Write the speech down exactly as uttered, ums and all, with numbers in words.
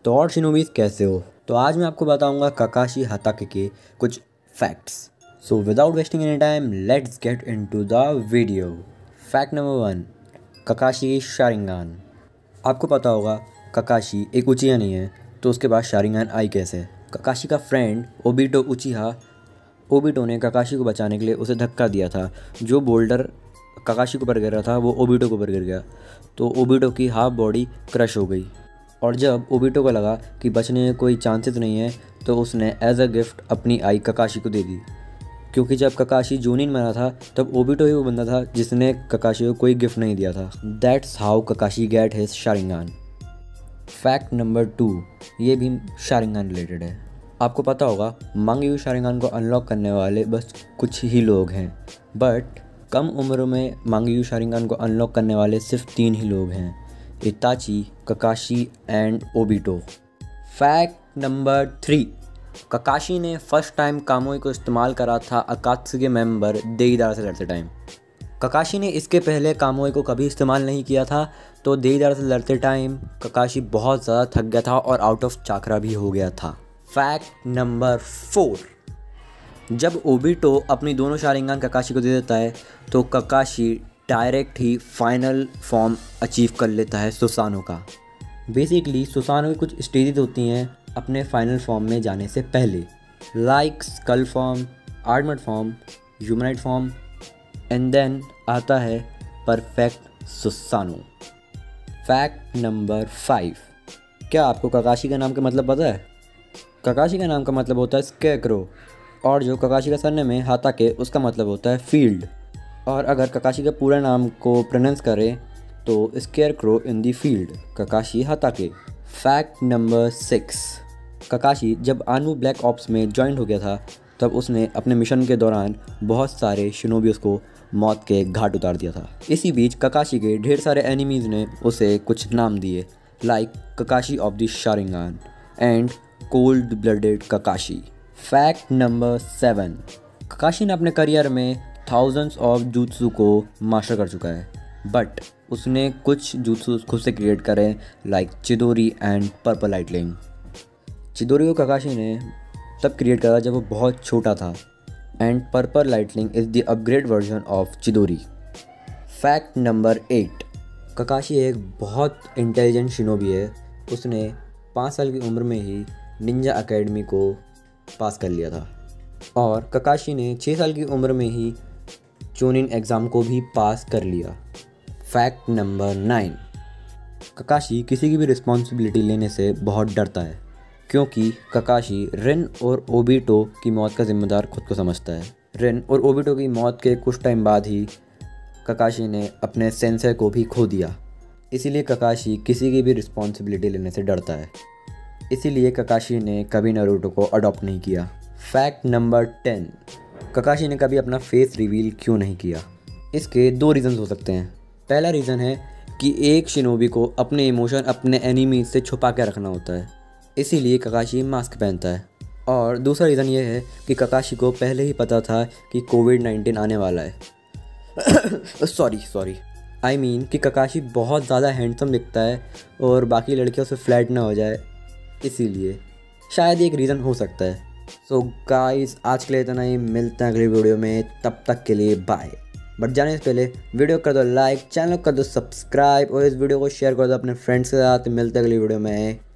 तो और शिनोबीज कैसे हो। तो आज मैं आपको बताऊंगा काकाशी हताके के कुछ facts. So without wasting any time let's get into the video. Fact number one, Kakashi Sharingan. आपको पता होगा काकाशी एक उचिहा नहीं है, तो उसके बाद शारिंगान आई कैसे। काकाशी का फ्रेंड ओबिटो उचिहा, ओबिटो ने काकाशी को बचाने के लिए उसे धक्का दिया था। जो बोल्डर काकाशी के ऊपर गिर रहा था वो ओबिटो के ऊपर गिर गया, तो ओबिटो की हाफ बॉडी क्रश हो गई। और जब ओबिटो को लगा कि बचने में कोई चांसेस नहीं है, तो उसने एज अ गिफ्ट अपनी आई काकाशी को दे दी। क्योंकि जब काकाशी जूनिन में रहा था तब ओबिटो ही वो बंदा था जिसने काकाशी को कोई गिफ्ट नहीं दिया था। That's how Kakashi get his Sharingan. Fact number two, ये भी शारिंगान रिलेटेड है। आपको पता होगा मांगयू शारिंगान को अनलॉक करने वाले बस कुछ ही लोग हैं, बट कम उम्र में मांगयू शारिंगान को अनलॉक करने वाले सिर्फ तीन ही लोग हैं, Itachi, Kakashi and Obito. Fact number three, Kakashi ने फर्स्ट टाइम कामोई को इस्तेमाल करा था अकात्सुकी मेंबर देईदारा से लड़ते टाइम। काकाशी ने इसके पहले कामोई को कभी इस्तेमाल नहीं किया था, तो देईदारा से लड़ते टाइम काकाशी बहुत ज़्यादा थक गया था और आउट ऑफ चाकरा भी हो गया था। फैक्ट नंबर फोर, जब ओबिटो अपनी दोनों शारिंगान काकाशी को दे देता है तो काकाशी डायरेक्ट ही फाइनल फॉर्म अचीव कर लेता है सुसानो का। बेसिकली सुसानो की कुछ स्टेजेस होती हैं अपने फाइनल फॉर्म में जाने से पहले, like skull form, armoured form, humanoid form, and then आता है perfect Susanoo. Fact number five, क्या आपको काकाशी का नाम का मतलब पता है? काकाशी का नाम का मतलब होता है स्केयरक्रो, और जो काकाशी का सरनेम है हाताके उसका मतलब होता है फील्ड। और अगर काकाशी का पूरा नाम को प्रोनाउंस करें तो scarecrow in the field, Kakashi Hatake. Fact number six, Kakashi जब आनु ब्लैक ऑप्स में ज्वाइन हो गया था तब उसने अपने मिशन के दौरान बहुत सारे शिनोबियों को मौत के घाट उतार दिया था। इसी बीच काकाशी के ढेर सारे एनिमीज़ ने उसे कुछ नाम दिए, like Kakashi of the Sharingan and cold blooded Kakashi. Fact number seven, Kakashi ने अपने करियर में थाउजेंड्स ऑफ jutsu को मास्टर कर चुका है, बट उसने कुछ jutsu खुद से क्रिएट करे, like Chidori and purple lightning. Chidori को काकाशी ने तब क्रिएट करा जब वो बहुत छोटा था, and purple lightning is the upgrade version of Chidori. Fact number eight, Kakashi एक बहुत इंटेलिजेंट शिनोबी है। उसने पाँच साल की उम्र में ही निंजा अकेडमी को पास कर लिया था, और काकाशी ने छः साल की उम्र में ही चोनिन एग्ज़ाम को भी पास कर लिया। फैक्ट नंबर नाइन, काकाशी किसी की भी रिस्पॉन्सिबिलिटी लेने से बहुत डरता है, क्योंकि काकाशी रिन और ओबिटो की मौत का जिम्मेदार खुद को समझता है। रिन और ओबिटो की मौत के कुछ टाइम बाद ही काकाशी ने अपने सेंसर को भी खो दिया, इसीलिए काकाशी किसी की भी रिस्पॉन्सिबिलिटी लेने से डरता है। इसीलिए काकाशी ने कभी नारुतो को अडॉप्ट नहीं किया। फैक्ट नंबर टेन, काकाशी ने कभी अपना फेस रिवील क्यों नहीं किया? इसके दो रीज़न्स हो सकते हैं। पहला रीज़न है कि एक शिनोबी को अपने इमोशन अपने एनिमी से छुपा के रखना होता है, इसीलिए काकाशी मास्क पहनता है। और दूसरा रीज़न ये है कि काकाशी को पहले ही पता था कि कोविड नाइन्टीन आने वाला है। सॉरी सॉरी आई मीन कि काकाशी बहुत ज़्यादा हैंडसम दिखता है और बाकी लड़कियों से फ्लैट ना हो जाए, इसीलिए शायद एक रीज़न हो सकता है। सो गाइस, आज के लिए इतना ही, मिलते हैं अगली वीडियो में, तब तक के लिए बाय। बट जाने से पहले वीडियो कर दो लाइक, चैनल कर दो सब्सक्राइब और इस वीडियो को शेयर कर दो अपने फ्रेंड्स के साथ। मिलते हैं अगली वीडियो में।